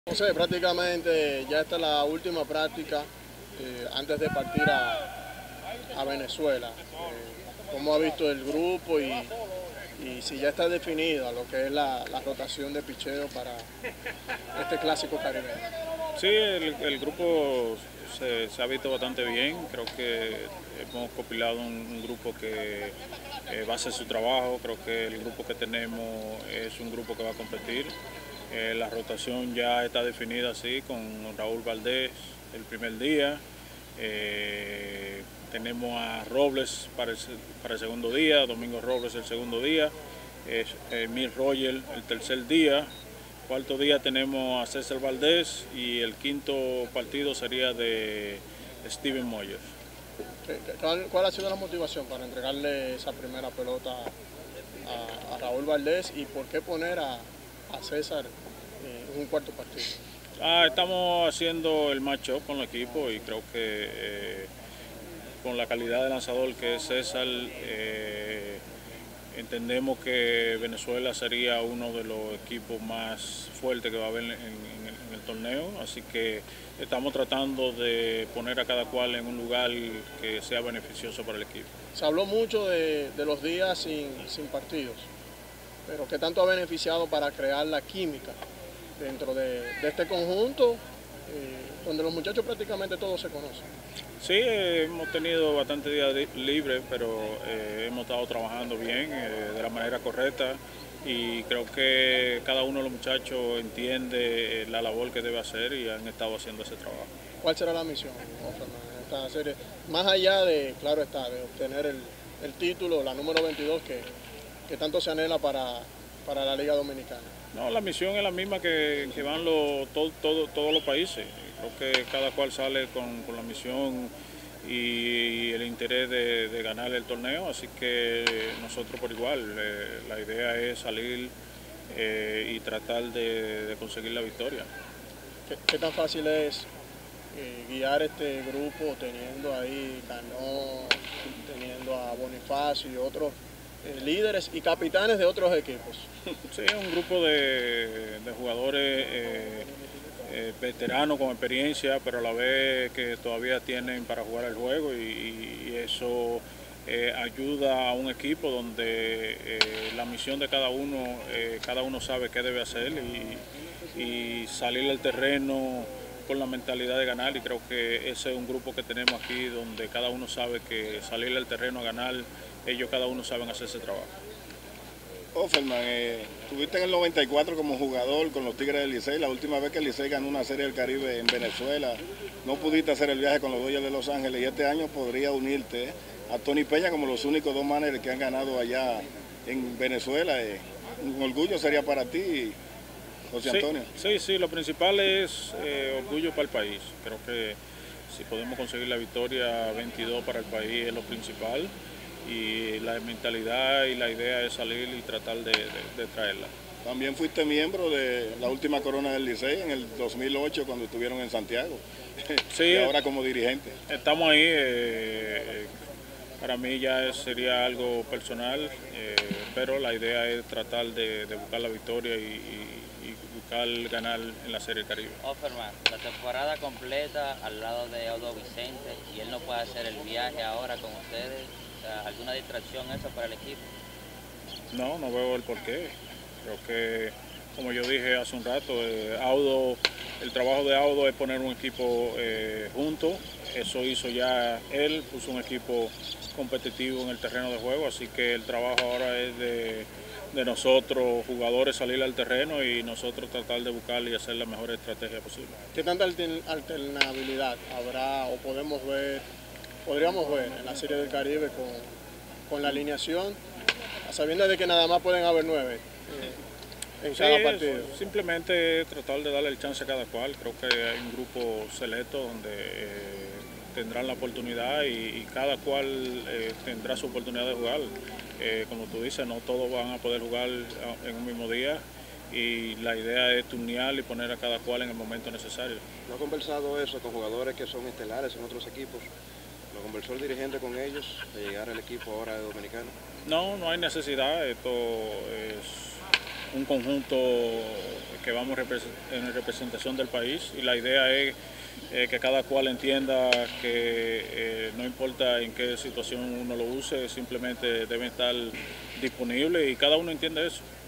José, prácticamente ya está la última práctica antes de partir a Venezuela. ¿Cómo ha visto el grupo y si ya está definida lo que es la rotación de picheo para este clásico caribeño? Sí, el grupo se ha visto bastante bien. Creo que hemos compilado un grupo que va a hacer su trabajo. Creo que el grupo que tenemos es un grupo que va a competir. La rotación ya está definida así con Raúl Valdés el primer día. Tenemos a Robles para el segundo día, Domingo Robles el segundo día, Emil Roger el tercer día. Cuarto día tenemos a César Valdés y el quinto partido sería de Steven Moyer. ¿Cuál ha sido la motivación para entregarle esa primera pelota a Raúl Valdés y por qué poner a César en un cuarto partido? Estamos haciendo el match-up con el equipo y creo que con la calidad de lanzador que es César, entendemos que Venezuela sería uno de los equipos más fuertes que va a haber en el torneo, así que estamos tratando de poner a cada cual en un lugar que sea beneficioso para el equipo. Se habló mucho de los días sin partidos, pero ¿qué tanto ha beneficiado para crear la química dentro de este conjunto, donde los muchachos prácticamente todos se conocen? Sí, hemos tenido bastante días libres, pero hemos estado trabajando bien, de la manera correcta, y creo que cada uno de los muchachos entiende la labor que debe hacer y han estado haciendo ese trabajo. ¿Cuál será la misión, Fernando, en esta serie? Más allá de, claro está, de obtener el título, la número 22 que tanto se anhela para la Liga Dominicana. No, la misión es la misma que van todos los países. Creo que cada cual sale con la misión y el interés de ganar el torneo, así que nosotros por igual. La idea es salir y tratar de conseguir la victoria. ¿Qué tan fácil es guiar este grupo teniendo ahí Cano, teniendo a Bonifacio y otros líderes y capitanes de otros equipos? Sí, es un grupo de jugadores veteranos con experiencia, pero a la vez que todavía tienen para jugar el juego y eso ayuda a un equipo donde la misión de cada uno sabe qué debe hacer y salir al terreno con la mentalidad de ganar, y creo que ese es un grupo que tenemos aquí donde cada uno sabe que salir al terreno a ganar, ellos cada uno saben hacer ese trabajo. Offerman, estuviste en el 94 como jugador con los Tigres del Licey, la última vez que el Licey ganó una Serie del Caribe en Venezuela, no pudiste hacer el viaje con los Dodgers de Los Ángeles y este año podría unirte a Tony Peña como los únicos dos managers que han ganado allá en Venezuela. Un orgullo sería para ti, José Antonio. Sí, lo principal es orgullo para el país. Creo que si podemos conseguir la victoria 22 para el país es lo principal, y la mentalidad y la idea es salir y tratar de traerla. También fuiste miembro de la última corona del Licey en el 2008 cuando estuvieron en Santiago, Sí, y ahora como dirigente. estamos ahí. Para mí ya sería algo personal, pero la idea es tratar de buscar la victoria y buscar ganar en la Serie Caribe. Offerman, la temporada completa al lado de Audo Vicente y él no puede hacer el viaje ahora con ustedes. O sea, ¿alguna distracción eso para el equipo? No veo el porqué. Creo que, como yo dije hace un rato, el trabajo de Audo es poner un equipo junto. Eso hizo ya él, puso un equipo competitivo en el terreno de juego, así que el trabajo ahora es de nosotros, jugadores, salir al terreno y nosotros tratar de buscar y hacer la mejor estrategia posible. ¿Qué tanta alternabilidad habrá o podríamos ver en la Serie del Caribe con la alineación, sabiendo de que nada más pueden haber 9 en cada partido? Simplemente tratar de darle el chance a cada cual. Creo que hay un grupo selecto donde tendrán la oportunidad y cada cual tendrá su oportunidad de jugar. Como tú dices, no todos van a poder jugar en un mismo día, y la idea es turnear y poner a cada cual en el momento necesario. ¿No ha conversado eso con jugadores que son estelares en otros equipos? ¿Lo conversó el dirigente con ellos de llegar al equipo ahora de Dominicano? No hay necesidad. Esto es un conjunto que vamos en representación del país, y la idea es que cada cual entienda que no importa en qué situación uno lo use, simplemente deben estar disponibles y cada uno entiende eso.